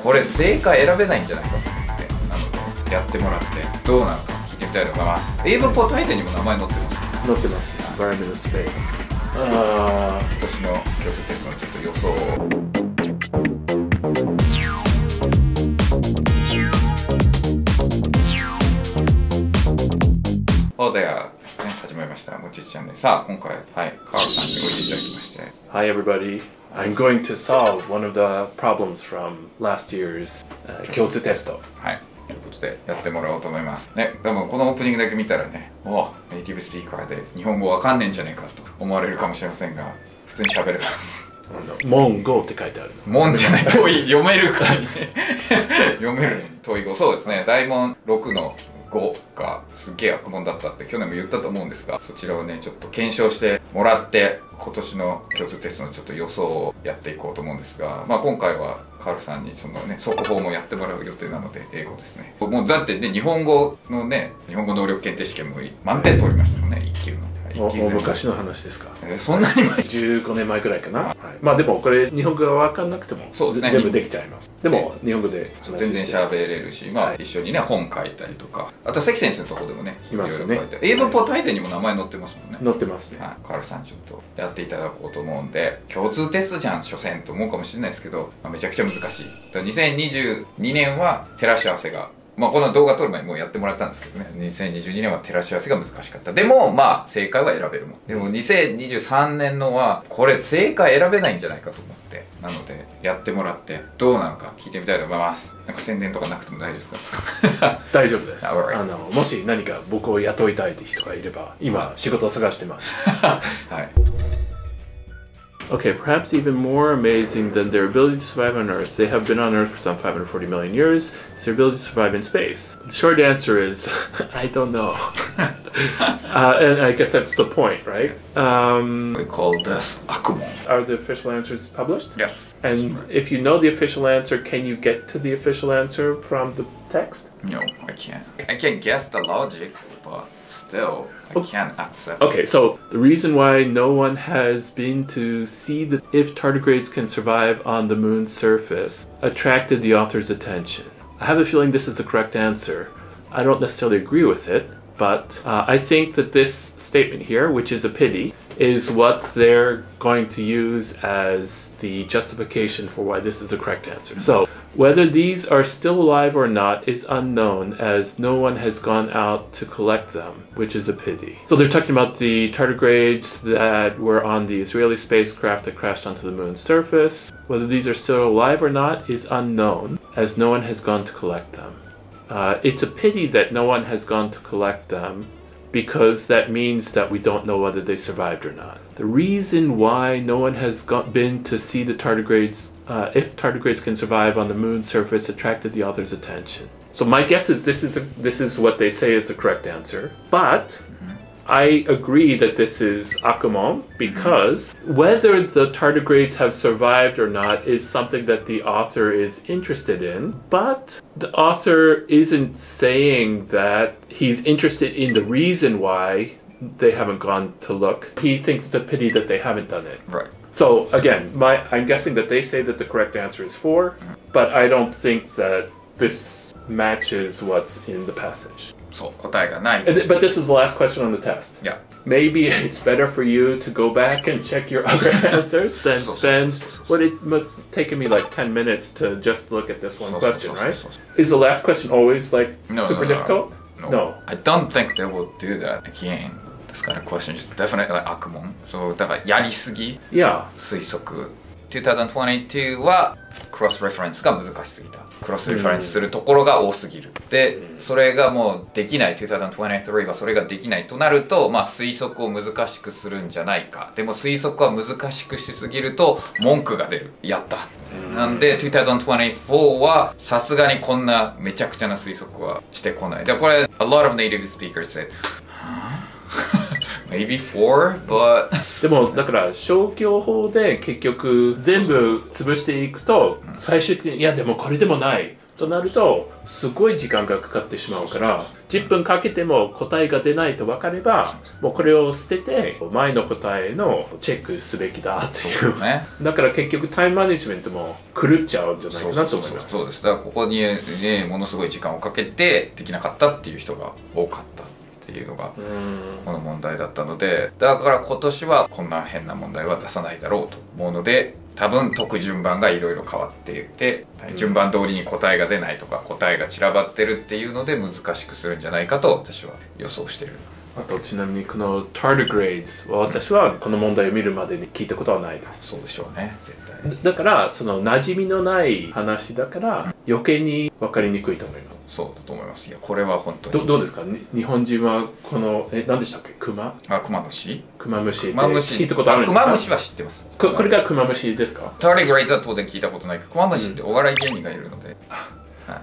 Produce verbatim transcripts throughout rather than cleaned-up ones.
これ正解選べないんじゃないかと思って、なのでやってもらってどうなのか聞いてみたいと思います。英文ポタイテにも名前載ってます。 載ってます。Environmental Space。ああ、 今年の共通テストのちょっと予想を。おでは、ね、始まりました。もちちチャンネル。さあ、今回、はい、カールさんにおいでいただきまして。 Hi everybody. I'm going to solve one of the problems from last year's、uh, 共通テスト。 はい。ということで、やってもらおうと思います。ね、でもこのオープニングだけ見たらね、おネイティブスピーカーで日本語わかんねえんじゃねえかと思われるかもしれませんが、普通に喋れます。 モンゴーって書いてあるの。 モンじゃない、遠い、読めるくせにね。読めるのに遠い語。そうですね、大問ろくのごがすっげえ悪問だったって去年も言ったと思うんですが、そちらをねちょっと検証してもらって今年の共通テストのちょっと予想をやっていこうと思うんですが、まあ今回はカールさんにそのね速報もやってもらう予定なので英語ですね。もうだってね日本語のね日本語能力検定試験も満点取りましたもんね、いっ級の。 大昔の話ですか。 えー、そんなに前じゅうごねんまえくらいかな、はい、まあでもこれ日本語が分かんなくてもそうです、ね、全部できちゃいます。でも日本語で全然喋れるし、まあ、はい、一緒にね本書いたりとか、あと関先生のところでもねいますね。 英文ポタイテにも名前載ってますもんね。 載ってますね。 はい、カールさんちょっとやっていただこうと思うんで、共通テストじゃん所詮と思うかもしれないですけど、まあ、めちゃくちゃ難しい。にせんにじゅうにねんは照らし合わせが、まあこの動画撮る前にもうやってもらったんですけどね、にせんにじゅうにねんは照らし合わせが難しかった。でもまあ正解は選べるもん。でもにせんにじゅうさんねんのはこれ正解選べないんじゃないかと思って、なのでやってもらってどうなのか聞いてみたいと思います。なんか宣伝とかなくても大丈夫ですか？ 大丈夫です。あのもし何か僕を雇いたいって人がいれば今仕事を探してます。はい。Okay, perhaps even more amazing than their ability to survive on Earth, they have been on Earth for some five hundred forty million years, is their ability to survive in space. The short answer is, I don't know. uh, and I guess that's the point, right? Um, we call this Akumon. Are the official answers published? Yes. And if you know the official answer, can you get to the official answer from the text? No, I can't. I can guess the logic, but still, I can't accept. Okay, so the reason why no one has been to see the, if tardigrades can survive on the moon's surface attracted the author's attention. I have a feeling this is the correct answer. I don't necessarily agree with it, but uh, I think that this statement here, which is a pity, is what they're going to use as the justification for why this is the correct answer. So, whether these are still alive or not is unknown, as no one has gone out to collect them, which is a pity. So they're talking about the tardigrades that were on the Israeli spacecraft that crashed onto the moon's surface. Whether these are still alive or not is unknown, as no one has gone to collect them. Uh, it's a pity that no one has gone to collect them, because that means that we don't know whether they survived or not. The reason why no one has got, been to see the tardigrades, uh, if tardigrades can survive on the moon's surface, attracted the author's attention. So my guess is this is a, this is what they say is the correct answer, but mm-hmm. I agree that this is Akumon, because whether the tardigrades have survived or not is something that the author is interested in, but the author isn't saying that he's interested in the reason why they haven't gone to look. He thinks it's a pity that they haven't done it. Right. So again, my I'm guessing that they say that the correct answer is four, mm-hmm. but I don't think that this matches what's in the passage. そう、答えがない。 But this is the last question on the test. Yeah. Maybe it's better for you to go back and check your other answers than spend what it must take me like ten minutes to just look at this one question, right? Is the last question always like no, super no, no, difficult? No. No. I don't think they will do that again. This kind of question is definitely like Akumon. So だからやりすぎ Yeah. 推測。にせんにじゅうにはクロスレフェレンスが難しすぎた。クロスレフェレンスするところが多すぎる。で、それがもうできない。にせんにじゅうさんはそれができないとなると、まあ推測を難しくするんじゃないか。でも推測は難しくしすぎると文句が出る。やった。なんでにせんにじゅうよんはさすがにこんなめちゃくちゃな推測はしてこない。で、これ a lot of native speakers said, maybe four, but でもだから消去法で結局全部潰していくと最終的にいやでもこれでもないとなるとすごい時間がかかってしまうからじゅっぷんかけても答えが出ないと分かれば、もうこれを捨てて前の答えのチェックすべきだっていう。 ね、 だから結局タイムマネジメントも狂っちゃうんじゃないかなと思います。 そうです。だからここに、ね、ものすごい時間をかけてできなかったっていう人が多かったっていうのがこの問題だったので、だから今年はこんな変な問題は出さないだろうと思うので、多分解く順番がいろいろ変わっていて、順番通りに答えが出ないとか答えが散らばってるっていうので難しくするんじゃないかと私は予想してる。 あとちなみにこの tardigrades は私はこの問題を見るまでに聞いたことはないです。 そうでしょうね、絶対。 だからその馴染みのない話だから余計に分かりにくいと思います。 そうだと思います。いや、これは本当に。 どどうですか、日本人はこの、え、何でしたっけ、クマあ、クマムシクマムシってクマムシ聞いたことあるんですか？ クマムシは知ってます。 こ, これがクマムシですか？ ターリグレイズは当然聞いたことないけど、クマムシってお笑い芸人がいるので、うんはい、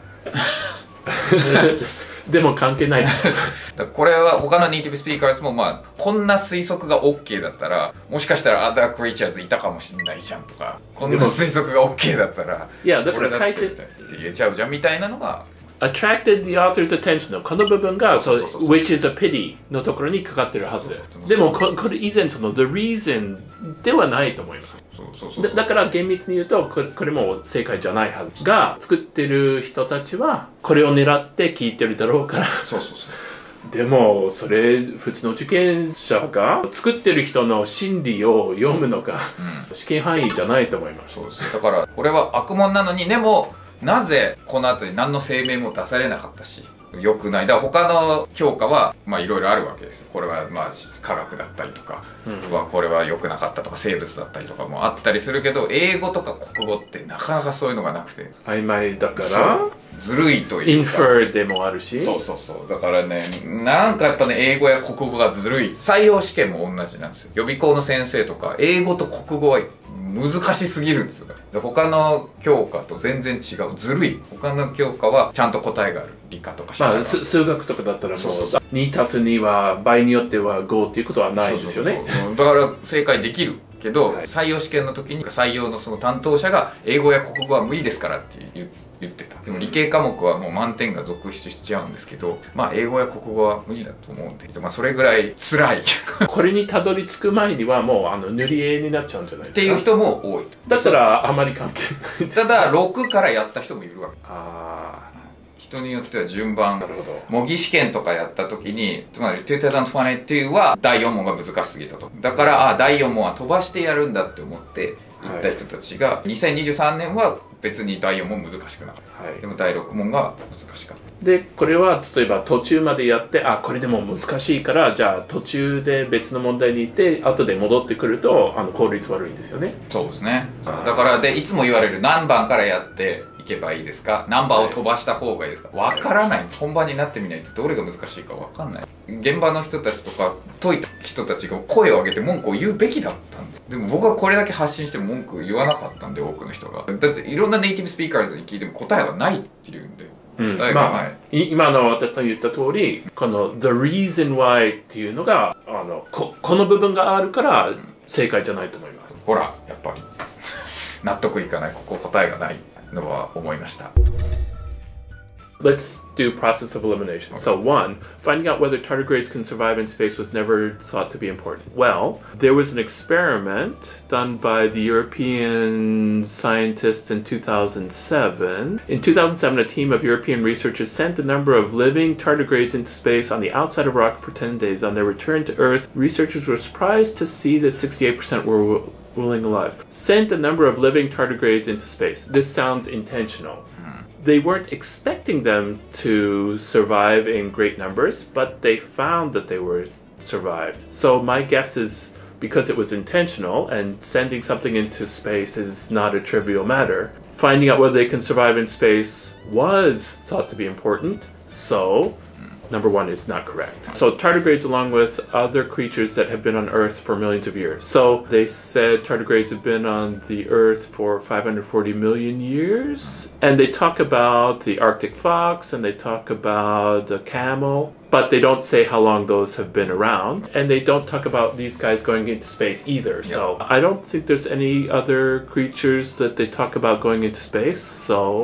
でも関係ないですだこれは他のネイティブスピーカーズもまあこんな推測が OK だったらもしかしたらアダークリーチャーズいたかもしれないじゃんとか、こんな推測が OK だったらいやだから書いてって言えちゃうじゃんみたいなのが attracted the author's attention のこの部分がそう which is a pity のところにかかってるはずです。でもここれ以前その the reason ではないと思います。だ, だから厳密に言うとこれ、これも正解じゃないはずが、作ってる人たちはこれを狙って聞いてるだろうからそうそうそうでもそれ普通の受験者が作ってる人の心理を読むのが、うん、試験範囲じゃないと思います。 そうです。だからこれは悪問なのに、でもなぜこの後に何の声明も出されなかったし良くない。だから他の教科はまあいろいろあるわけです。これはまあ科学だったりとか、うん、これは良くなかったとか生物だったりとかもあったりするけど、英語とか国語ってなかなかそういうのがなくて曖昧だからずるいというか、 インファーでもあるし、 そうそうそう、だからね、なんかやっぱね英語や国語がずるい。採用試験も同じなんですよ。予備校の先生とか英語と国語は難しすぎるんですよ。で他の教科と全然違う、ずるい。他の教科はちゃんと答えがある。理科とかまあ数学とかだったらもうにたすには場合によってはごっていうことはないですよね。 そうそうそう、だから正解できるけど、はい、採用試験の時に採用のその担当者が英語や国語は無理ですからって言言ってた。でも理系科目はもう満点が続出しちゃうんですけど、まあ英語や国語は無理だと思うんで、まあそれぐらい辛いこれにたどり着く前にはもうあの塗り絵になっちゃうんじゃないですかっていう人も多い。 だったらあまり関係ないです。 ただろくからやった人もいるわけ。 ああ、 人によっては順番、なるほど、模擬試験とかやった時に、つまりにせんにじゅうにはだいよん問が難しすぎたと。だからあだいよん問は飛ばしてやるんだって思って行った人たちが、はい、にせんにじゅうさんねんは別にだいよん問難しくなかった、はい、でもだいろく問が難しかった。 でこれは例えば途中までやって、あこれでも難しいからじゃあ途中で別の問題に行って後で戻ってくるとあの効率悪いんですよね。 そうですね。だからでいつも言われる、何番からやっていけばいいですか、ナンバーを飛ばした方がいいですか、わからない。本番になってみないとどれが難しいかわかんない。現場の人たちとか解いた人たちが声を上げて文句を言うべきだったんで、でも僕はこれだけ発信しても文句言わなかったんで、多くの人が。だっていろんなネイティブスピーカーズに聞いても答えはないっていうんで、 うん、まあ、今の私の言った通り、この the reason why っていうのがあの こ, この部分があるから正解じゃないと思います。 ほらやっぱり納得いかない、ここ答えがないのは思いました。 Let's do process of elimination. Okay. So one, finding out whether tardigrades can survive in space was never thought to be important. Well, there was an experiment done by the European scientists in two thousand seven. In two thousand seven, a team of European researchers sent a number of living tardigrades into space on the outside of a rocket for ten days. On their return to Earth, researchers were surprised to see that sixty-eight percent were ruling alive. Sent a number of living tardigrades into space. This sounds intentional. They weren't expecting them to survive in great numbers, but they found that they were survived. So my guess is because it was intentional and sending something into space is not a trivial matter, finding out whether they can survive in space was thought to be important. So number one is not correct. So tardigrades, along with other creatures that have been on Earth for millions of years. So they said tardigrades have been on the Earth for five hundred forty million years. And they talk about the Arctic fox and they talk about the camel, but they don't say how long those have been around. And they don't talk about these guys going into space either. Yep. So I don't think there's any other creatures that they talk about going into space. So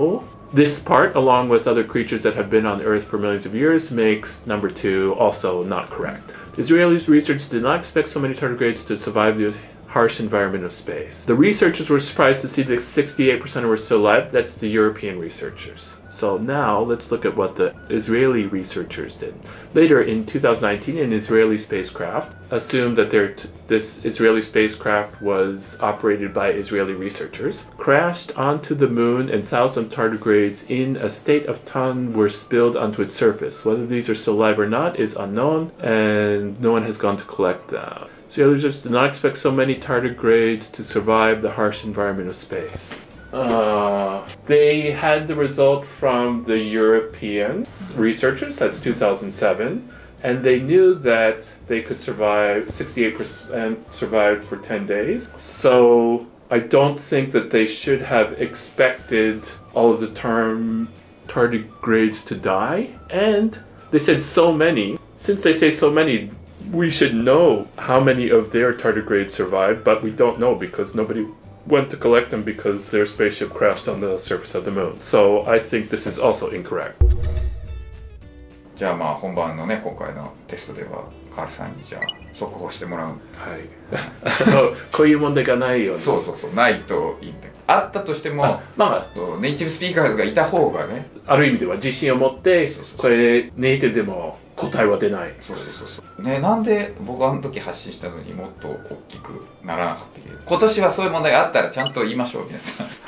This part, along with other creatures that have been on Earth for millions of years, makes number two also not correct. The Israelis' researchers did not expect so many tardigrades to survive the harsh environment of space. The researchers were surprised to see that sixty-eight percent were still alive. That's the European researchers. So now let's look at what the Israeli researchers did. Later in two thousand nineteen, an Israeli spacecraft assumed that their t- this Israeli spacecraft was operated by Israeli researchers, crashed onto the moon, and thousands of tardigrades in a state of ton were spilled onto its surface. Whether these are still alive or not is unknown, and no one has gone to collect them. So they just did not expect so many tardigrades to survive the harsh environment of space. Uh, they had the result from the European researchers, that's two thousand seven, and they knew that they could survive, sixty-eight percent survived for ten days. So I don't think that they should have expected all of the term tardigrades to die. And they said so many. Since they say so many, we should know how many of their tardigrades survived, but we don't know because nobody went to collect them because their spaceship crashed on the surface of the moon. So I think this is also incorrect. じゃあまあ本番のね今回のテストではカールさんにじゃあ速報してもらう。 はい。こういう問題がないように。 そうそうそうないといいんだけど。あったとしても、 あまあそうネイティブスピーカーズがいた方がね。 ある意味では自信を持ってそうそうそうこれネイティブでも答えは出ない。 そうそうそうそうね、なんで僕あの時発信したのにもっと大きくならなかったけど、今年はそういう問題があったらちゃんと言いましょう皆さん。はい、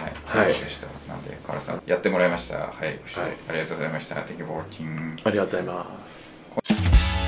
はい、でした。なんでカールさんやってもらいました。はい、ご視聴ありがとうございました。Thank you for watching。 ありがとうございます。